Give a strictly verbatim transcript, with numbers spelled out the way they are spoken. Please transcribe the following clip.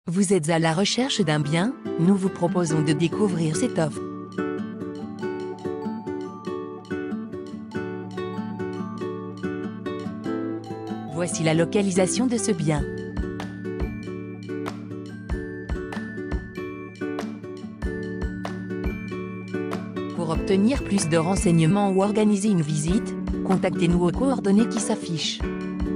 Vous êtes à la recherche d'un bien? Nous vous proposons de découvrir cette offre. Voici la localisation de ce bien. Pour obtenir plus de renseignements ou organiser une visite, contactez-nous aux coordonnées qui s'affichent.